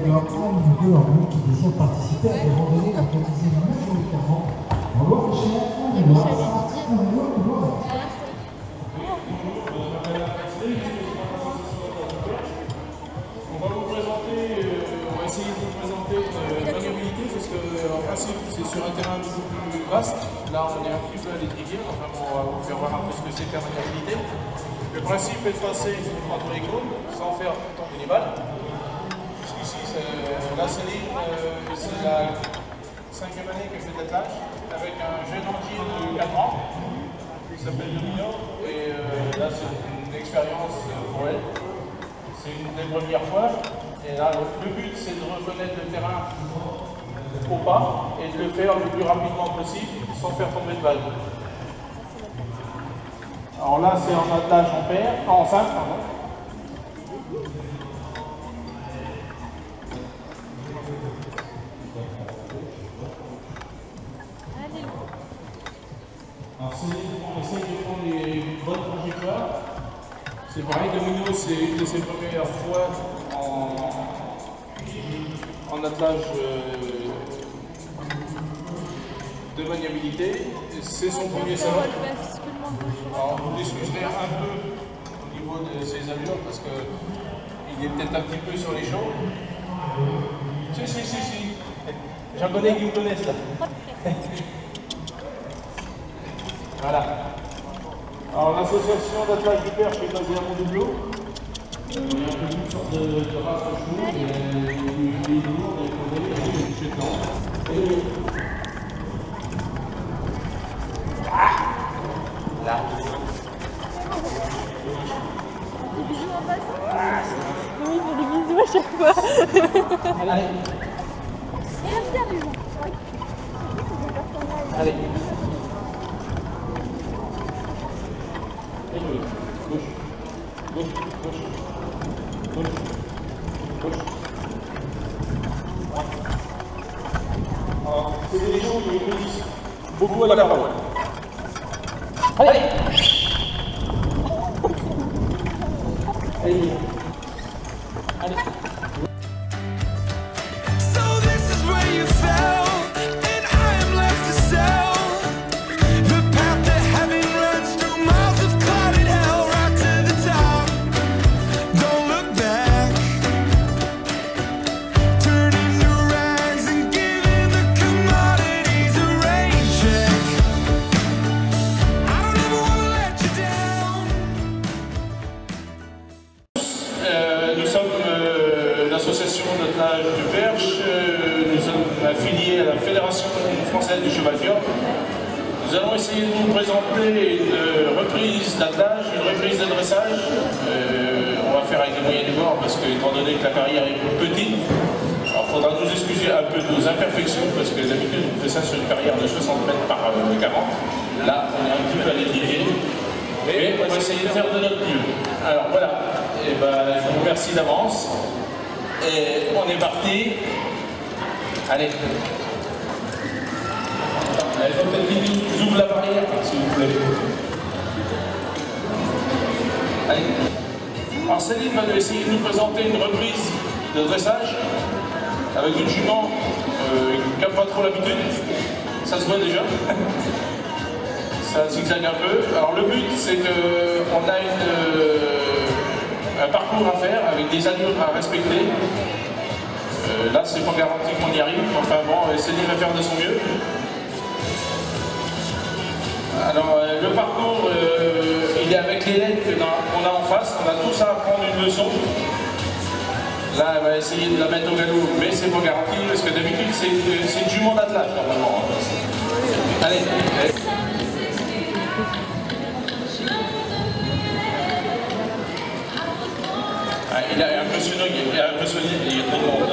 Major 1 2 en route qui désirent participer à des randonnées organisées majoritairement en Loire-et-Cher, en Loire, en Loire. On va vous présenter, on va essayer de vous présenter une maniabilité parce qu'en principe c'est sur un terrain beaucoup plus vaste. Là on est un petit peu à l'étrier, enfin bon, on va vous faire voir un peu ce que c'est que la maniabilité. Le principe est de passer entre les cônes sans faire tomber les balles. Jusqu'ici, là Céline, c'est la 5e année qu'elle fait d'attelage avec un jeune entier de 4 ans qui s'appelle Domino et là c'est une expérience pour elle. C'est une des premières fois. Et là, le but, c'est de reconnaître le terrain au pas et de le faire le plus rapidement possible sans faire tomber de balle. Alors là, c'est en attelage en paire, en simple, pardon. Alors, on essaye de prendre les bonnes trajectoires. C'est pareil, Domino, c'est une de ses premières fois en attelage de maniabilité. C'est son premier salon. Alors, vous discuterez un peu au niveau de ses allures parce qu'il est peut-être un petit peu sur les champs. Si. J'en connais qui vous connaissent là. Voilà. Alors l'association d'attelage du Perche est basée à Mont-Doubleau. Il y a un peu toutes sortes de races de chevaux, des lourds, des poney, des chétans. Là. Des bisous en passant. Oui, il fait des bisous à chaque fois. Allez. Et là, bien, les gens. Allez. Gauche. Alors, c'est des gens qui me disent beaucoup à la parole. Allez. Allez. Nous sommes l'association d'attelage du Perche, nous sommes affiliés à la Fédération française du cheval fjord. Nous allons essayer de vous présenter une reprise d'attelage, une reprise de dressage. On va faire avec les moyens du bord parce que, étant donné que la carrière est petite, alors il faudra nous excuser un peu de nos imperfections parce que d'habitude on fait ça sur une carrière de 60 mètres par 40. Là, on est un petit peu à l'étrier, mais on va essayer de faire de notre mieux. Alors voilà. Et ben, je vous remercie d'avance. Et on est parti. Allez. Il faut peut-être qu'ils ouvrent la barrière, s'il vous plaît. Allez. Alors Céline va essayer de nous présenter une reprise de dressage avec une jument qui n'a pas trop l'habitude. Ça se voit déjà. Ça zigzague un peu. Alors le but, c'est qu'on a un parcours à faire avec des allures à respecter. Là, c'est pas garanti qu'on y arrive, enfin bon, Céline va faire de son mieux. Alors, le parcours, il est avec l'élève qu'on a en face. On a tous à apprendre une leçon. Là, elle va essayer de la mettre au galop, mais c'est pas garanti parce que d'habitude, c'est une jument d'attelage normalement. Allez. Il est un peu sonné, il y a trop de monde là.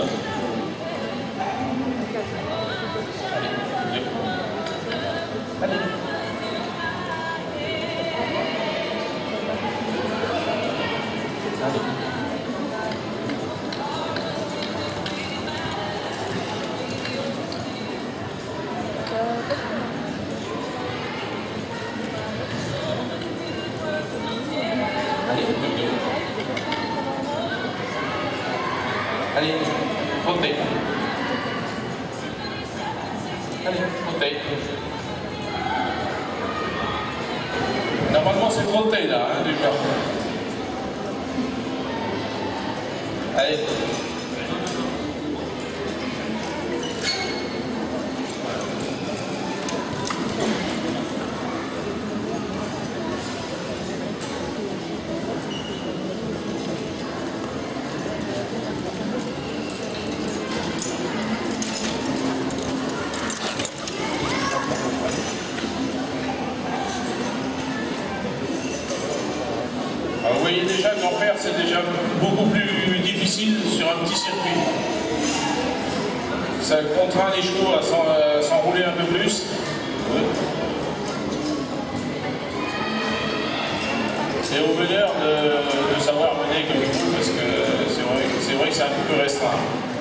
Allez. Allez. flotter. Allez, flotter. Normalement c'est flotter là, hein, déjà. Allez. Vous voyez déjà qu'en faire c'est déjà beaucoup plus difficile sur un petit circuit. Ça contraint les chevaux à s'enrouler un peu plus. Et aux meneurs de savoir mener comme il faut parce que c'est vrai que c'est un peu restreint.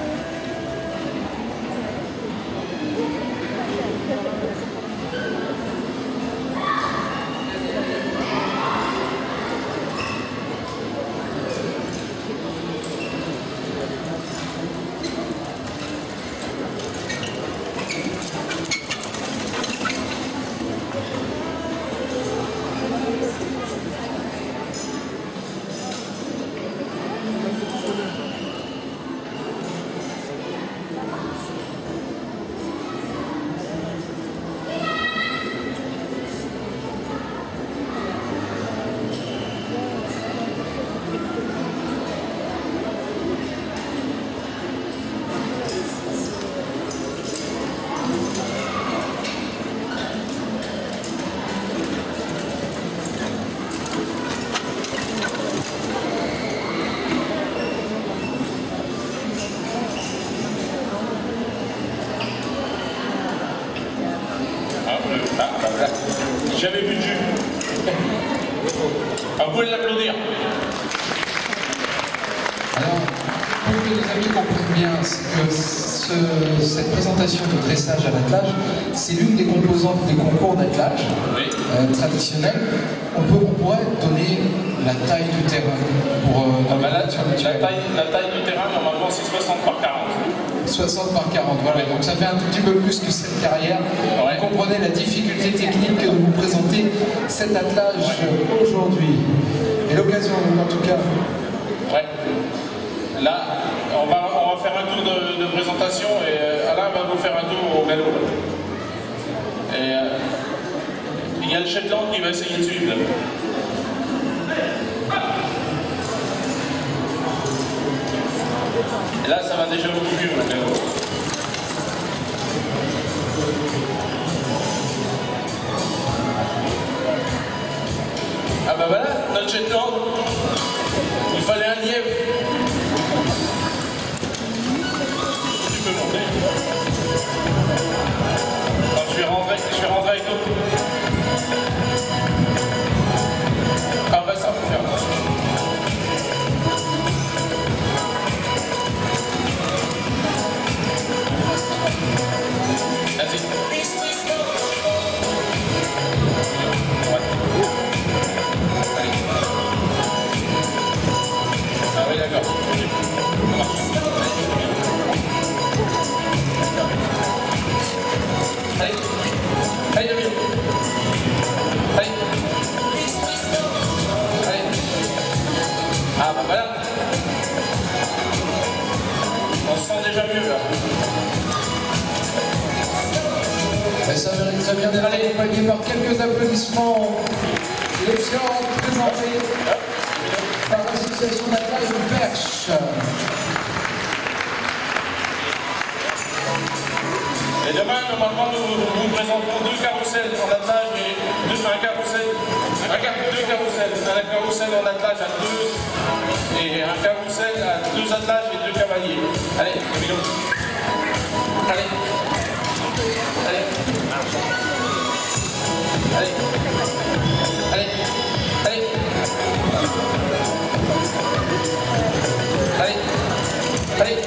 J'avais vu de jus. Vous pouvez l'applaudir. Alors, pour que les amis comprennent bien, c'est que cette présentation de dressage à l'attelage, c'est l'une des composantes des concours d'attelage traditionnels. On pourrait donner la taille du terrain pour la taille du terrain, normalement, c'est 60 par 40. 60 par 40, voilà. Donc ça fait un tout petit peu plus que cette carrière. Ouais. Vous comprenez la difficulté technique que de vous présenter cet attelage aujourd'hui. Et l'occasion, en tout cas. Ouais. Là, on va faire un tour de présentation et Alain va vous faire un tour au galop. Et il y a le Shetland qui va essayer de suivre. Là. Et là, ça va déjà beaucoup mieux, le galop. Ah bah voilà, notre Shetland, il fallait un lièvre. Tu peux monter. Alors, je vais rentrer avec l'autre. Ah bah ça faut faire. Vas-y. Ouais. Allez. Ah oui d'accord. Ça marche. Allez. Allez Damien. Allez. Allez. Ah bah voilà. On se sent déjà mieux là. Et ça mérite très bien d'être accompagné par quelques applaudissements. L'élection présentée par l'association d'attelage de Perche. Et demain, normalement, nous vous présenterons deux carrousels en attelage et deux carrousels un carrousel en attelage à deux et un carrousel à deux attelages et deux cavaliers. Allez, Camilo. Allez. Allez. Allez. Allez. Allez. Allez. Allez.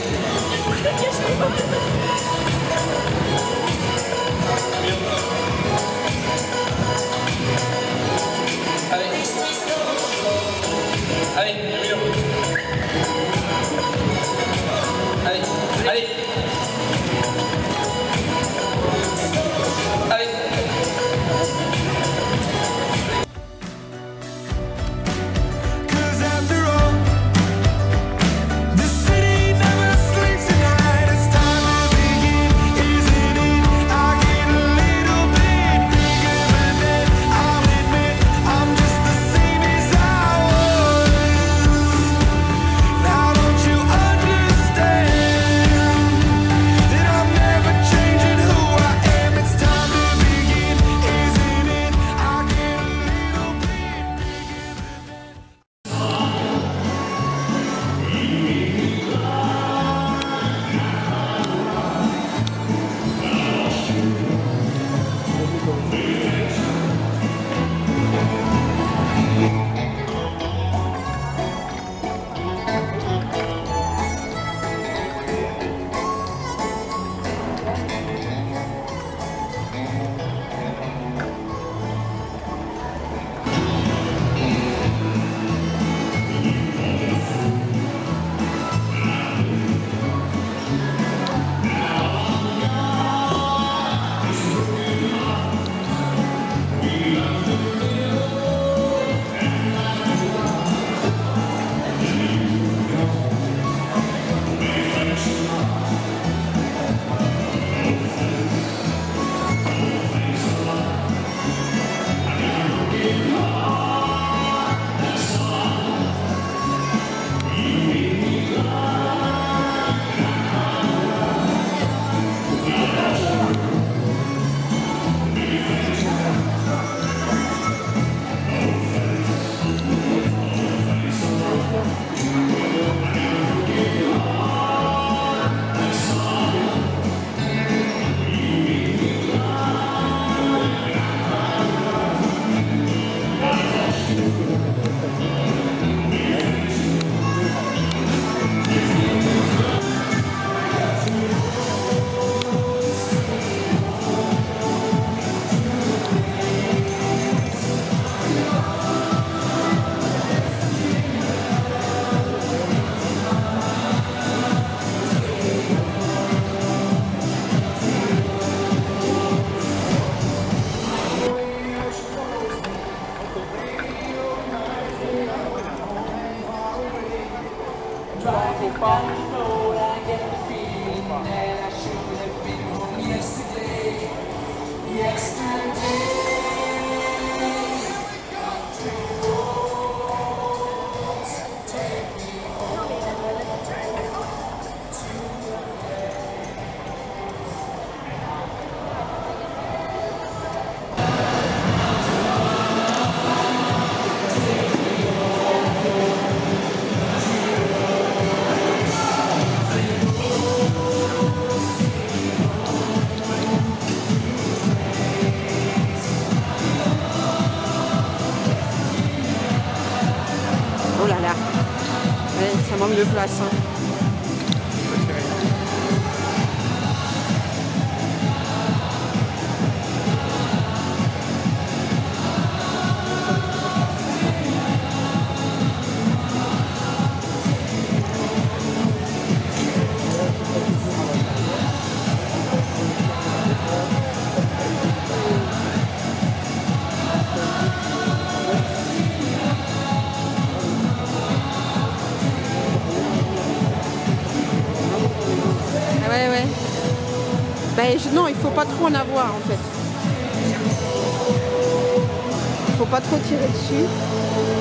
Allez, Camilo. Allez, allez. Oh là là, ouais, ça manque de place. Hein. Ben, non, il faut pas trop en avoir en fait. Il faut pas trop tirer dessus.